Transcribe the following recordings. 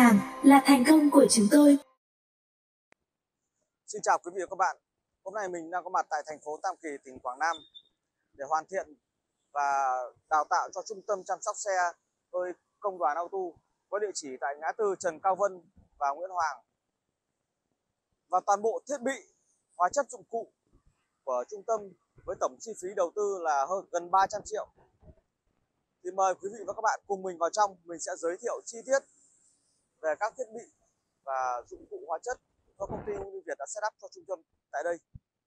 hàng là thành công của chúng tôi. Xin chào quý vị và các bạn. Hôm nay mình đang có mặt tại thành phố Tam Kỳ, tỉnh Quảng Nam để hoàn thiện và đào tạo cho trung tâm chăm sóc xe hơi Công đoàn Auto có địa chỉ tại ngã tư Trần Cao Vân và Nguyễn Hoàng. Và toàn bộ thiết bị, hóa chất, dụng cụ của trung tâm với tổng chi phí đầu tư là gần 300 triệu. Thì mời quý vị và các bạn cùng mình vào trong, mình sẽ giới thiệu chi tiết về các thiết bị và dụng cụ hóa chất do công ty Univiet đã set up cho trung tâm tại đây.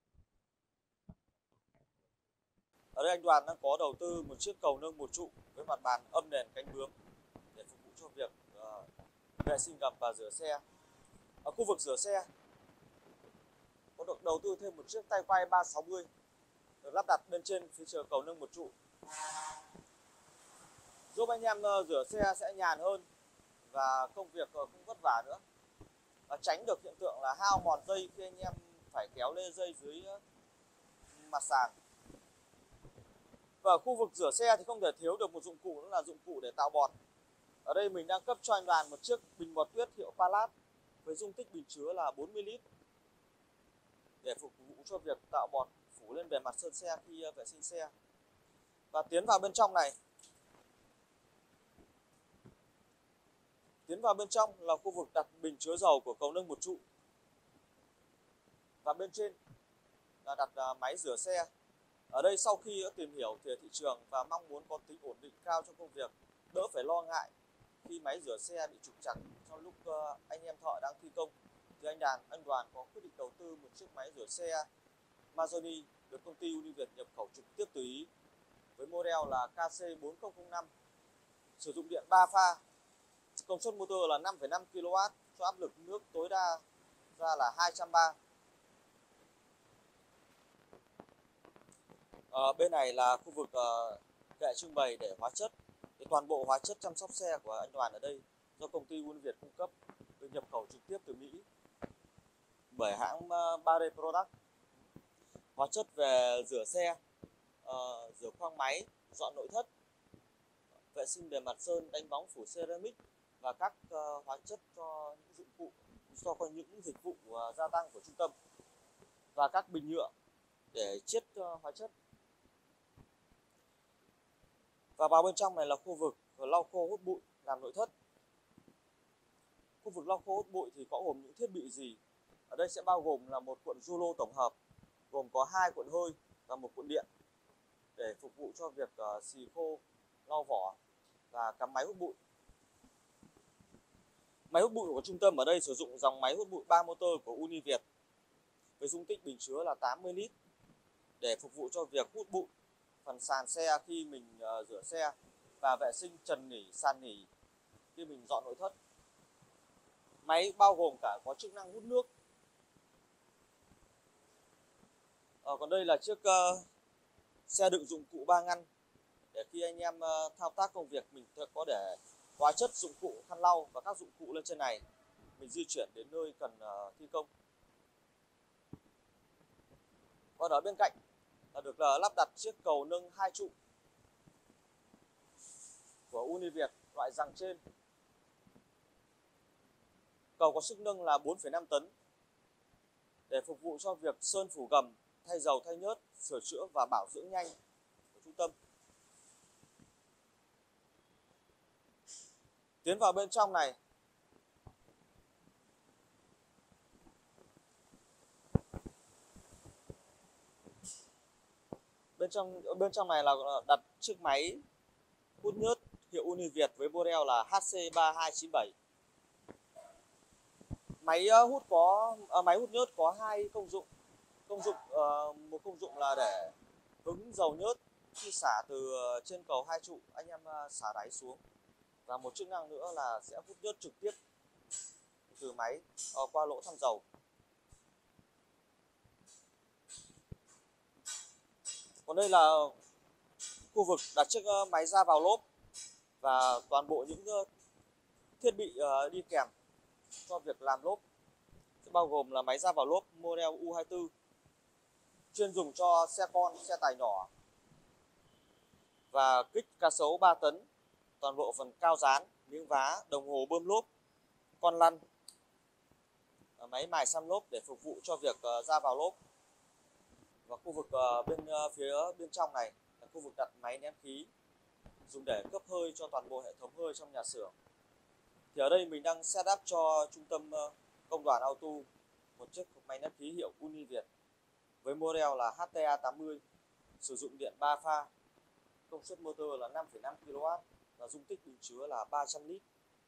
Ở đây anh Đoàn đang có đầu tư một chiếc cầu nâng một trụ với mặt bàn âm nền cánh bướm để phục vụ cho việc vệ sinh gầm và rửa xe. Ở khu vực rửa xe có được đầu tư thêm một chiếc tay quay 360 được lắp đặt bên trên phía chờ cầu nâng một trụ, giúp anh em rửa xe sẽ nhàn hơn và công việc không vất vả nữa, và tránh được hiện tượng là hao mòn dây khi anh em phải kéo lê dây dưới mặt sàn. Và ở khu vực rửa xe thì không thể thiếu được một dụng cụ, đó là dụng cụ để tạo bọt. Ở đây mình đang cấp cho anh Đoàn một chiếc bình bọt tuyết hiệu Palat với dung tích bình chứa là 40 lít để phục vụ cho việc tạo bọt phủ lên bề mặt sơn xe khi vệ sinh xe. Và tiến vào bên trong là khu vực đặt bình chứa dầu của cầu nâng một trụ, và bên trên là đặt máy rửa xe. Ở đây sau khi tìm hiểu về thị trường và mong muốn có tính ổn định cao trong công việc, đỡ phải lo ngại khi máy rửa xe bị trục trặc trong lúc anh em thợ đang thi công, thì anh Đoàn có quyết định đầu tư một chiếc máy rửa xe Mazzoni được công ty Univiet nhập khẩu trực tiếp từ Ý với model là KC4005, sử dụng điện 3 pha, công suất motor là 5,5 kW, cho áp lực nước tối đa ra là 230. Bên này là khu vực kệ trưng bày để hóa chất. Thì toàn bộ hóa chất chăm sóc xe của anh Đoàn ở đây do công ty Univiet cung cấp, được nhập khẩu trực tiếp từ Mỹ bởi hãng Barre Product. Hóa chất về rửa xe, rửa khoang máy, dọn nội thất, vệ sinh bề mặt sơn, đánh bóng phủ ceramic và các hóa chất cho những dụng cụ, cho những dịch vụ gia tăng của trung tâm, và các bình nhựa để chiết hóa chất. Và vào bên trong này là khu vực lau khô hút bụi làm nội thất. Khu vực lau khô hút bụi thì có gồm những thiết bị gì? Ở đây sẽ bao gồm là một cuộn rulo tổng hợp, gồm có 2 cuộn hơi và một cuộn điện để phục vụ cho việc xì khô, lau vỏ và cắm máy hút bụi. Máy hút bụi của trung tâm ở đây sử dụng dòng máy hút bụi 3 motor của Univiet với dung tích bình chứa là 80 lít để phục vụ cho việc hút bụi phần sàn xe khi mình rửa xe và vệ sinh trần nỉ, sàn nỉ khi mình dọn nội thất. Máy bao gồm cả có chức năng hút nước. Còn đây là chiếc xe đựng dụng cụ 3 ngăn để khi anh em thao tác công việc mình có để hóa chất, dụng cụ, khăn lau và các dụng cụ lên trên này, mình di chuyển đến nơi cần thi công. Còn ở bên cạnh là được lắp đặt chiếc cầu nâng 2 trụ của Univiet loại giằng trên. Cầu có sức nâng là 4,5 tấn để phục vụ cho việc sơn phủ gầm, thay dầu, thay nhớt, sửa chữa và bảo dưỡng nhanh của trung tâm. Tiến vào bên trong này, bên trong này là đặt chiếc máy hút nhớt hiệu Univiet với model là HC3297. Máy hút nhớt có 2 công dụng. Một công dụng là để hứng dầu nhớt khi xả từ trên cầu 2 trụ, anh em xả đáy xuống, và một chức năng nữa là sẽ hút nhớt trực tiếp từ máy qua lỗ thăm dầu. Còn đây là khu vực đặt chiếc máy ra vào lốp và toàn bộ những thiết bị đi kèm cho việc làm lốp, bao gồm là máy ra vào lốp model U24 chuyên dùng cho xe con, xe tải nhỏ, và kích cá sấu 3 tấn, toàn bộ phần cao dán, miếng vá, đồng hồ bơm lốp, con lăn, máy mài xăm lốp để phục vụ cho việc ra vào lốp. Và khu vực phía bên trong này là khu vực đặt máy nén khí, dùng để cấp hơi cho toàn bộ hệ thống hơi trong nhà xưởng. Thì ở đây mình đang setup cho trung tâm công đoàn Auto một chiếc máy nén khí hiệu Univiet với model là HTA80, sử dụng điện 3 pha, công suất motor là 5,5 kW và dung tích bình chứa là 300 lít.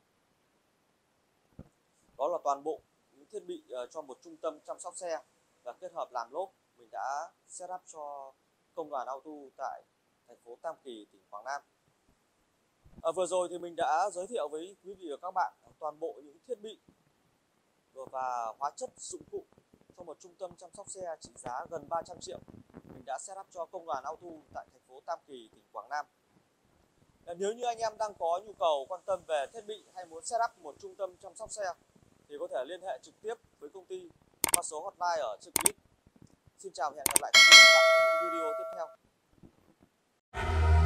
Đó là toàn bộ những thiết bị cho một trung tâm chăm sóc xe và kết hợp làm lốp mình đã setup cho công đoàn Auto tại thành phố Tam Kỳ, tỉnh Quảng Nam. Vừa rồi thì mình đã giới thiệu với quý vị và các bạn toàn bộ những thiết bị và hóa chất dụng cụ cho một trung tâm chăm sóc xe trị giá gần 300 triệu mình đã setup cho công đoàn Auto tại thành phố Tam Kỳ, tỉnh Quảng Nam. Nếu như anh em đang có nhu cầu quan tâm về thiết bị hay muốn setup một trung tâm chăm sóc xe thì có thể liên hệ trực tiếp với công ty qua số hotline ở trên clip. Xin chào và hẹn gặp lại các bạn ở những video tiếp theo.